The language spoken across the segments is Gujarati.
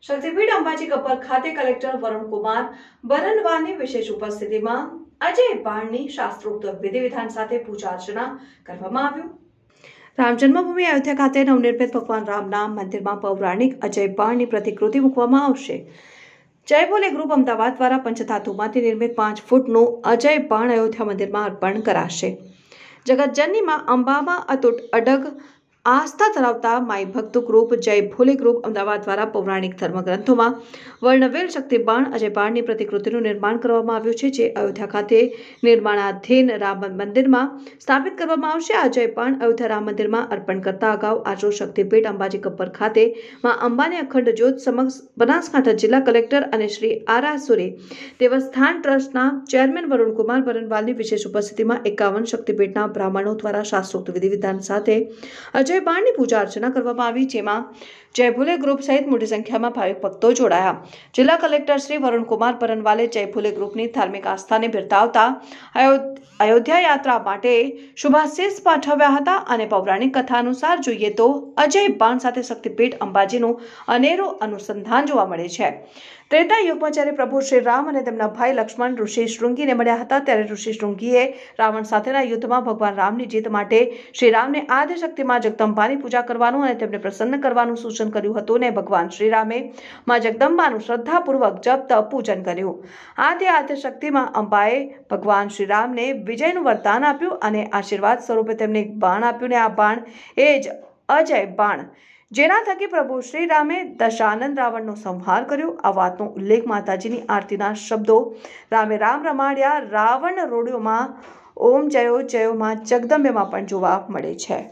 શક્તિપીઠ અંબાજી કપર ખાતે કલેક્ટર વરુણકુમાર બરનવાલની વિશેષ ઉપસ્થિતિમાં અજય બાણની શાસ્ત્રોક્ત વિધિ વિધાન સાથે પૂજા અર્ચના કરવામાં આવ્યું। રામ જન્મભૂમિ અયોધ્યા ખાતે નવનિર્મિત ભગવાન રામના મંદિરમાં પૌરાણિક અજય બાણની પ્રતિકૃતિ મૂકવામાં આવશે। જય ભોલે ગ્રુપ અમદાવાદ દ્વારા પંચધાતુમાંથી નિર્મિત 5 ફૂટનું અજય બાણ અયોધ્યા મંદિરમાં અર્પણ કરાશે। જગતજનની માં અંબામાં અતૂટ અડગ આસ્થા ધરાવતા માઈ ભક્ત ગ્રુપ જય ભોલે ગ્રુપ અમદાવાદ દ્વારા પૌરાણિક ધર્મગ્રંથોમાં વર્ણવેલ શક્તિ બાણ અજય બાણની પ્રતિકૃતિનું નિર્માણ કરવામાં આવ્યું છે, જે અયોધ્યા ખાતે નિર્માણાધીન રામ મંદિરમાં સ્થાપિત કરવામાં આવશે। આ અજય બાણ અયોધ્યા રામ મંદિરમાં અર્પણ કરતા અગાઉ આજરોજ શક્તિપીઠ અંબાજી કપર ખાતે માં અંબાની અખંડ જ્યોત સમક્ષ બનાસકાંઠા જિલ્લા કલેક્ટર અને શ્રી આરાસુરી દેવસ્થાન ટ્રસ્ટના ચેરમેન વરુણકુમાર બરનવાલની વિશેષ ઉપસ્થિતિમાં 51 શક્તિપીઠના બ્રાહ્મણો દ્વારા શાસ્ત્રોક્ત વિધિ વિધાન સાથે અજય બાણની પૂજા અર્ચના કરવામાં આવી, જેમાં જય ભોલે ગ્રુપ સહિત મોટી સંખ્યામાં ભાવિક ભક્તો જોડાયા। જિલ્લા કલેક્ટર શ્રી વરુણકુમાર બરનવાલે જય ભોલે ગ્રુપની ધાર્મિક આસ્થાને બિરદાવતા અયોધ્યા યાત્રા માટે શુભાશીષ પાઠવ્યા હતા અને પૌરાણિક કથા અનુસાર જોઈએ તો અજય બાણ સાથે શક્તિપીઠ અંબાજીનું અનેરું અનુસંધાન જોવા મળે છે। ત્રેતા યુગમાં જ્યારે પ્રભુ શ્રી રામ અને તેમના ભાઈ લક્ષ્મણ ઋષિ શૃંગીને મળ્યા હતા, ત્યારે ઋષિ શૃંગીએ રાવણ સાથેના યુદ્ધમાં ભગવાન રામની જીત માટે શ્રી રામને આદ્ય શક્તિ માં જગદંબાની પૂજા કરવાનું અને તેમને પ્રસન્ન કરવાનું સૂચન કર્યું હતું અને ભગવાન શ્રી રામે માં જગદંબાનું શ્રદ્ધાપૂર્વક જપ તપ પૂજન કર્યું। આદ્ય શક્તિમાં અંબાએ ભગવાન શ્રી રામને વિજયનું વરદાન આપ્યું અને આશીર્વાદ સ્વરૂપે તેમને એક બાણ આપ્યું, અને આ બાણ એ જ અજય બાણ જેના થકી પ્રભુ શ્રી રામે દશાનંદ રાવણનો સંહાર કર્યો। આ વાતનો ઉલ્લેખ માતાજીની આરતીના શબ્દો રામે રામ રમાડ્યા રાવણ રોડ્યોમાં ઓમ જયો જયો માં જગદંબેમાં પણ જોવા મળે છે।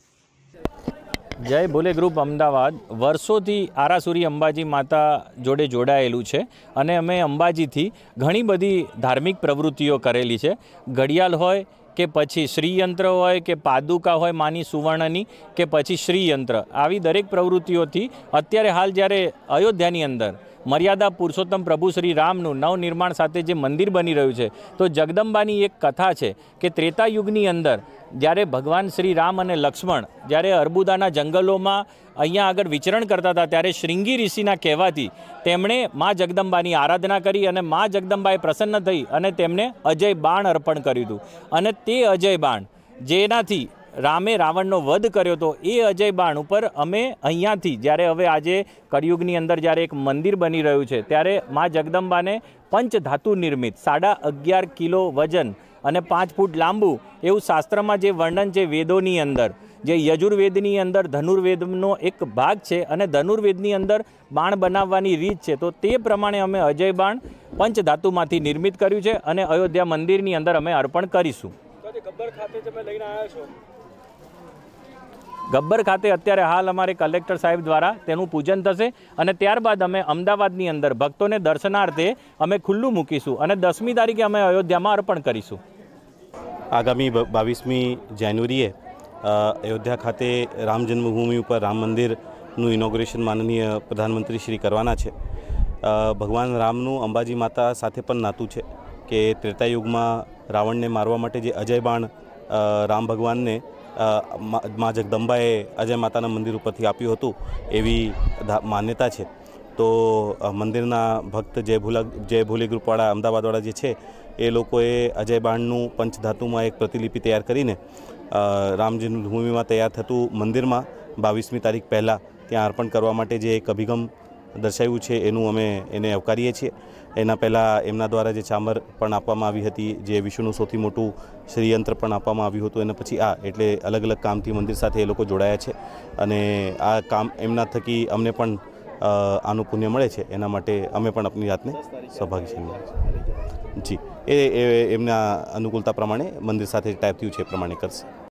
જય ભોલે ગ્રુપ અમદાવાદ વર્ષોથી આરાસુરી અંબાજી માતા જોડે જોડાયેલું છે અને અમે અંબાજીથી ઘણી બધી ધાર્મિક પ્રવૃત્તિઓ કરેલી છે। ઘડિયાળ હોય કે પછી શ્રીયંત્ર હોય કે પાદુકા હોય માની સુવર્ણની કે પછી શ્રીયંત્ર, આવી દરેક પ્રવૃત્તિઓથી અત્યારે હાલ જ્યારે અયોધ્યાની અંદર મર્યાદા પુરુષોત્તમ પ્રભુ શ્રી રામનું નવનિર્માણ સાથે જે મંદિર બની રહ્યું છે, તો જગદંબાની એક કથા છે કે ત્રેતા યુગની અંદર જ્યારે ભગવાન શ્રી રામ અને લક્ષ્મણ જ્યારે અર્બુદાના જંગલોમાં અહીંયા આગળ વિચરણ કરતા હતા, ત્યારે શ્રીંગી ઋષિના કહેવાથી તેમણે મા જગદંબાની આરાધના કરી અને મા જગદંબાએ પ્રસન્ન થઈ અને તેમને અજય બાણ અર્પણ કર્યું હતું। અને તે અજય બાણ જેનાથી રામે રાવણનો વધ કર્યો હતો, એ અજય બાણ ઉપર અમે અહીંયાથી જ્યારે હવે આજે કળિયુગની અંદર જ્યારે એક મંદિર બની રહ્યું છે, ત્યારે મા જગદંબાને પંચધાતુ નિર્મિત 11.5 કિલો વજન અને 5 ફૂટ લાંબુ એવું શાસ્ત્રમાં જે વર્ણન છે વેદોની અંદર, જે યજુર્વેદની અંદર ધનુર્વેદનો એક ભાગ છે અને ધનુર્વેદની અંદર બાણ બનાવવાની રીત છે, તો તે પ્રમાણે અમે અજય બાણ પંચધાતુમાંથી નિર્મિત કર્યું છે અને અયોધ્યા મંદિરની અંદર અમે અર્પણ કરીશું। ગબ્બર ખાતે અત્યારે હાલ અમારે કલેક્ટર સાહેબ દ્વારા તેનું પૂજન થશે અને ત્યારબાદ અમે અમદાવાદની અંદર ભક્તોને દર્શનાર્થે અમે ખુલ્લું મૂકીશું અને 10મી તારીખે અમે અયોધ્યામાં અર્પણ કરીશું। આગામી 22મી જાન્યુઆરીએ અયોધ્યા ખાતે રામ જન્મભૂમિ ઉપર રામ મંદિરનું ઇનોગ્રેશન માનનીય પ્રધાનમંત્રી શ્રી કરવાના છે। ભગવાન રામનું અંબાજી માતા સાથે પણ નાતું છે કે ત્રેતાયુગમાં રાવણને મારવા માટે જે અજય બાણ રામ ભગવાનને મા જગદંબાએ અજય માતાના મંદિર ઉપરથી આપ્યું હતું એવી માન્યતા છે। તો મંદિરના ભક્ત જય ભોલે ગ્રુપવાળા અમદાવાદવાળા જે છે એ લોકોએ અજય બાણનું પંચધાતુમાં એક પ્રતિલિપિ તૈયાર કરીને રામ જન્મભૂમિમાં તૈયાર થતું મંદિરમાં 22મી તારીખ પહેલાં ત્યાં અર્પણ કરવા માટે જે એક અભિગમ દર્શાવ્યું છે એનું અમે એને આવકારીએ છીએ। એના પહેલાં એમના દ્વારા જે ચામર પણ આપવામાં આવી હતી, જે વિશ્વનું સૌથી મોટું શ્રીયંત્ર પણ આપવામાં આવ્યું હતું, અને પછી એટલે અલગ અલગ કામથી મંદિર સાથે એ લોકો જોડાયા છે અને આ કામ એમના થકી અમને પણ આનું પુણ્ય મળે છે, એના માટે અમે પણ આપણી જાતને સૌભાગ્યશાળી જી એ એમના અનુકૂળતા પ્રમાણે મંદિર સાથે ટાઈપ થયું છે એ પ્રમાણે કરશે।